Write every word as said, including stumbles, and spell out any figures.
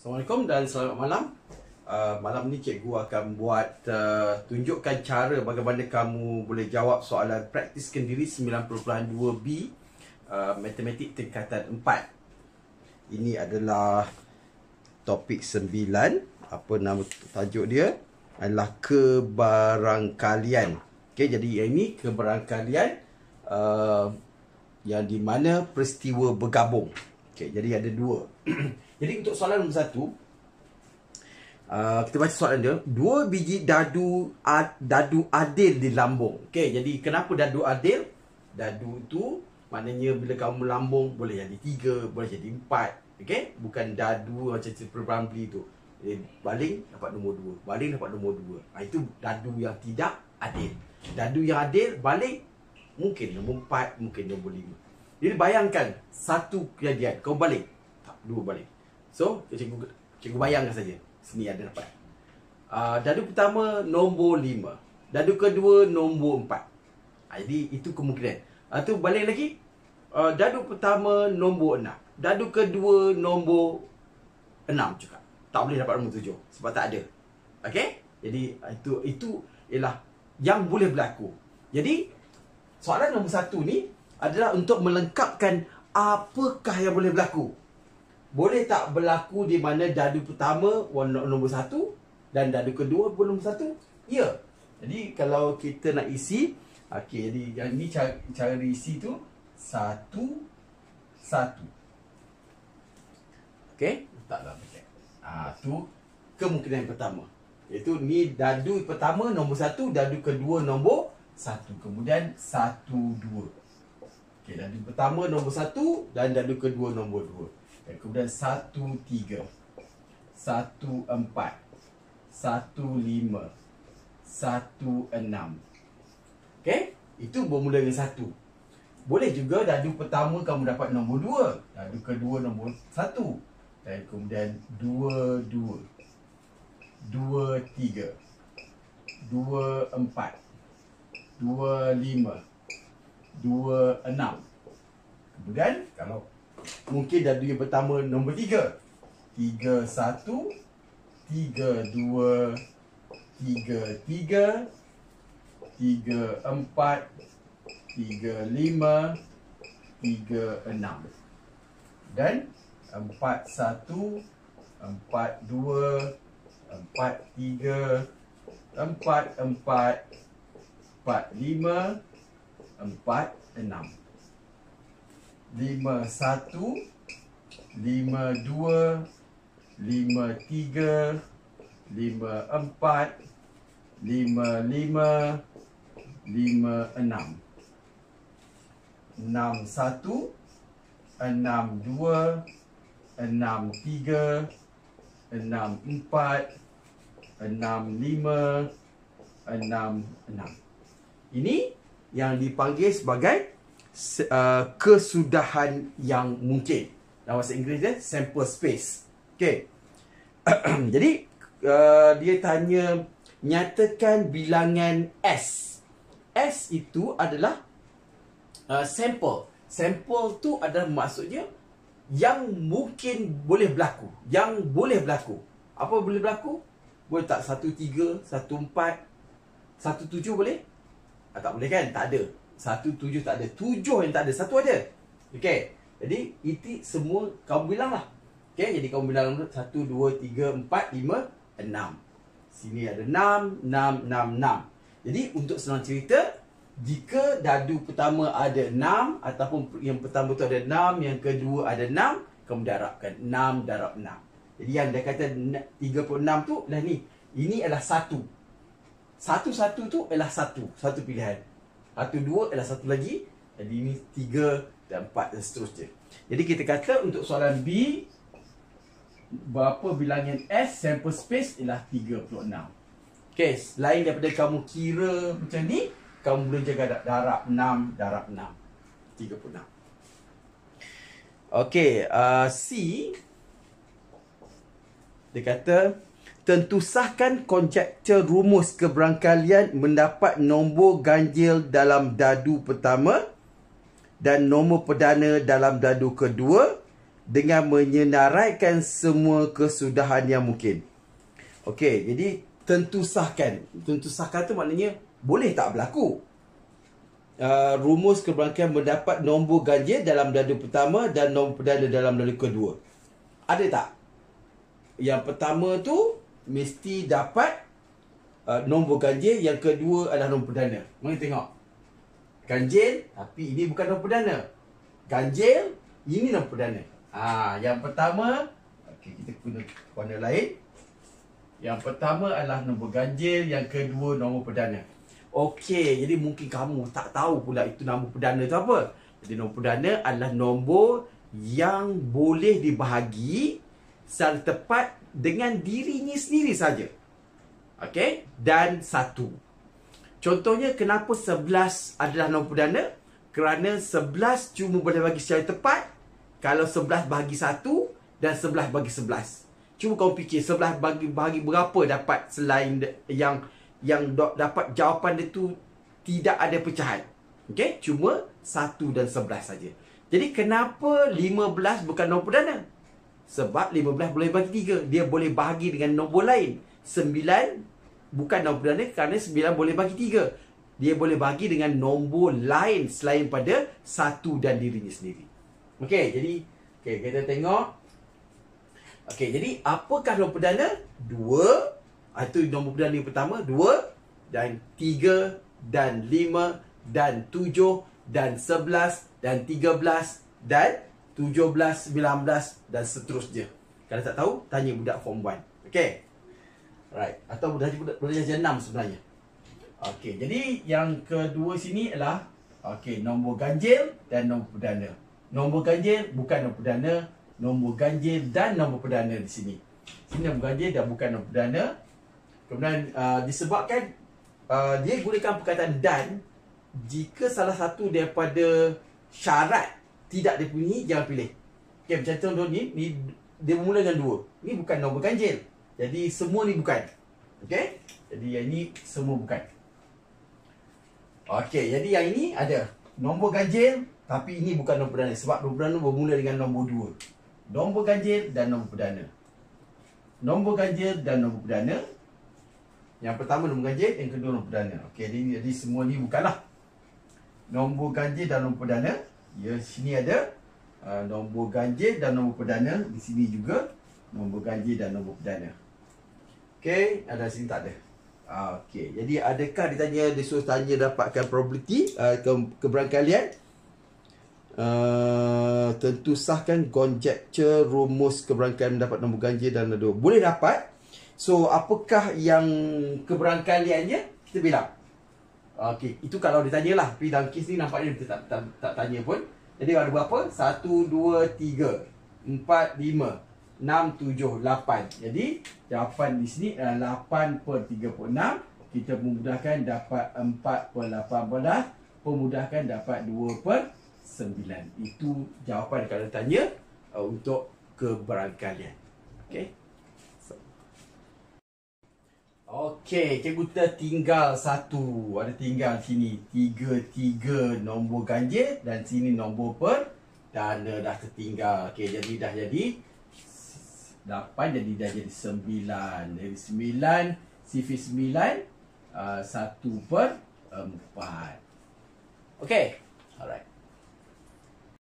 Assalamualaikum dan selamat malam. uh, Malam ni cikgu akan buat uh, tunjukkan cara bagaimana kamu boleh jawab soalan praktis kendiri sembilan puluh dua B uh, Matematik tingkatan empat. Ini adalah topik sembilan. Apa nama tajuk dia? Adalah kebarangkalian. Okey, jadi ini kebarangkalian uh, yang di mana peristiwa bergabung. Okey, jadi ada dua. Jadi untuk soalan nombor satu, uh, kita baca soalan dia. Dua biji dadu ad, dadu adil di lambung. Okey, jadi kenapa dadu adil? Dadu tu maknanya bila kamu melambung boleh jadi tiga, boleh jadi empat. Okey, bukan dadu macam cerita Ramli tu. Eh, baling dapat nombor dua, baling dapat nombor dua. Ha, itu dadu yang tidak adil. Dadu yang adil, baling mungkin nombor empat, mungkin nombor lima. Jadi bayangkan satu kejadian, kau baling, tak, dua baling. So, cikgu, cikgu bayangkan saja. Sini ada dapat. Uh, dadu pertama nombor lima. Dadu kedua nombor empat. Uh, jadi, itu kemungkinan. Uh, tu balik lagi. Uh, dadu pertama nombor enam. Dadu kedua nombor enam juga. Tak boleh dapat nombor tujuh. Sebab tak ada. Okay? Jadi, itu itu ialah yang boleh berlaku. Jadi, soalan nombor satu ni adalah untuk melengkapkan apakah yang boleh berlaku. Boleh tak berlaku di mana dadu pertama nombor satu dan dadu kedua pun nombor satu? Ya. Jadi kalau kita nak isi, okey, jadi yang ni cara, cara isi tu satu satu. Okey, letaklah macam. Ah, tu kemungkinan pertama. Iaitu ni dadu pertama nombor satu, dadu kedua nombor satu. Kemudian satu dua. Okey, dadu pertama nombor satu dan dadu kedua nombor dua. Dan kemudian satu tiga, satu empat, satu lima, satu enam. Okey, itu bermula dengan satu. Boleh juga dadu pertama kamu dapat nombor dua, dadu kedua nombor satu, dan kemudian dua dua, dua tiga, dua empat, dua lima, dua enam. Kemudian kalau mungkin dadu yang pertama nombor tiga, tiga satu, tiga dua, tiga tiga, tiga empat, tiga lima, tiga enam. Dan empat satu, empat dua, empat tiga, empat empat, empat lima, empat enam. Lima satu, lima dua, lima tiga, lima empat, lima lima, lima enam. Enam satu, enam dua, enam tiga, enam empat, enam lima, enam enam. Ini yang dipanggil sebagai Uh, kesudahan yang mungkin. Dalam bahasa Inggeris dia sample space. Okey. Jadi uh, dia tanya nyatakan bilangan S. S itu adalah uh, sampel. Sampel tu adalah maksudnya yang mungkin boleh berlaku, yang boleh berlaku. Apa boleh berlaku? Boleh tak satu tiga, satu empat, satu tujuh boleh? Ah, tak boleh kan? Tak ada. Satu tujuh tak ada. Tujuh yang tak ada. Satu ada. Okey. Jadi, itu semua kamu bilang lah. Okey. Jadi, kamu bilang satu, dua, tiga, empat, lima, enam. Sini ada enam, enam, enam, enam. Jadi, untuk senang cerita, jika dadu pertama ada enam, ataupun yang pertama tu ada enam, yang kedua ada enam, kamu darabkan. enam darab enam. Jadi, yang dia kata tiga puluh enam tu adalah ni. Ini adalah satu. Satu-satu tu adalah satu. Satu pilihan. Satu, dua adalah satu lagi. Jadi ini tiga dan empat dan seterusnya. Jadi kita kata untuk soalan B, berapa bilangan S, sample space ialah tiga puluh enam. Okey, selain daripada kamu kira macam ni, kamu boleh jaga darab enam, darab enam. tiga puluh enam. Okey, uh, C, dia kata, tentu sahkan konjektur rumus keberangkalian mendapat nombor ganjil dalam dadu pertama dan nombor perdana dalam dadu kedua dengan menyenaraikan semua kesudahan yang mungkin. Okey, jadi tentu sahkan. Tentu sahkan tu maknanya boleh tak berlaku. Uh, rumus keberangkaian mendapat nombor ganjil dalam dadu pertama dan nombor perdana dalam dadu kedua. Ada tak? Yang pertama tu mesti dapat uh, nombor ganjil, yang kedua adalah nombor perdana. Mari tengok. Ganjil tapi ini bukan nombor perdana. Ganjil, ini nombor perdana. Ah, yang pertama, okey, kita guna warna lain. Yang pertama adalah nombor ganjil, yang kedua nombor perdana. Okey, jadi mungkin kamu tak tahu pula itu nombor perdana tu apa. Jadi nombor perdana adalah nombor yang boleh dibahagi secara tepat dengan dirinya sendiri saja. Okey, dan satu. Contohnya kenapa sebelas adalah nombor perdana? Kerana sebelas cuma boleh bagi secara tepat kalau sebelas bahagi satu dan sebelas bagi sebelas. Cuma kau fikir sebelas bagi bahagi berapa dapat selain yang yang dapat jawapan dia tu tidak ada pecahan. Okey, cuma satu dan sebelas saja. Jadi kenapa lima belas bukan nombor perdana? Sebab lima belas boleh bagi tiga. Dia boleh bahagi dengan nombor lain. sembilan bukan nombor perdana kerana sembilan boleh bagi tiga. Dia boleh bagi dengan nombor lain selain pada satu dan dirinya sendiri. Okey, jadi okay, kita tengok. Okey, jadi apakah nombor perdana? Dua. Itu nombor perdana yang pertama. Dua dan tiga dan lima dan tujuh dan sebelas dan tiga belas dan tujuh belas, sembilan belas dan seterusnya. Kalau tak tahu, tanya budak form one. Okey. Right. Atau budak budak darjah enam sebenarnya. Okey, jadi yang kedua sini adalah okey, nombor ganjil dan nombor perdana. Nombor ganjil bukan nombor perdana, nombor ganjil dan nombor perdana di sini. Sini nombor ganjil dan bukan nombor perdana. Kemudian uh, disebabkan uh, dia gunakan perkataan dan jika salah satu daripada syarat tidak dipenuhi, jangan pilih. Okey, macam contoh ni, ni dia bermula dengan dua. Ni bukan nombor ganjil. Jadi semua ni bukan. Okey? Jadi yang ini semua bukan. Okey, jadi yang ini ada nombor ganjil tapi ini bukan nombor perdana sebab nombor perdana bermula dengan nombor dua. Nombor ganjil dan nombor perdana. Nombor ganjil dan nombor perdana. Yang pertama nombor ganjil, yang kedua nombor perdana. Okey, jadi, jadi semua ni bukanlah. Nombor ganjil dan nombor perdana. Ya, sini ada uh, nombor ganjil dan nombor perdana. Di sini juga nombor ganjil dan nombor perdana. Okey, ada sini tak ada. Ah, okey, jadi adakah ditanya, dia suruh tanya dapatkan probability uh, ke, keberangkalian? Uh, tentu sahkan conjecture rumus keberangkalian mendapat nombor ganjil dan dua. Boleh dapat. So, apakah yang keberangkaliannya? Kita bilang. Okey, itu kalau ditanya lah. Tapi dalam kes ni nampaknya kita tak, tak, tak tanya pun. Jadi ada berapa? Satu, dua, tiga, empat, lima, enam, tujuh, lapan. Jadi jawapan di sini adalah lapan per tiga puluh enam. Kita memudahkan dapat empat per lapan belas. Pemudahkan dapat dua per sembilan. Itu jawapan kalau tanya uh, untuk keberangkalian. Okey. So. Okey, cikgu tertinggal satu. Ada tinggal sini tiga tiga nombor ganjil dan sini nombor perdana dah tertinggal. Okey, jadi dah jadi lapan, jadi dah jadi sembilan. Jadi sembilan, sifar sembilan, uh, satu per empat. Okey, alright.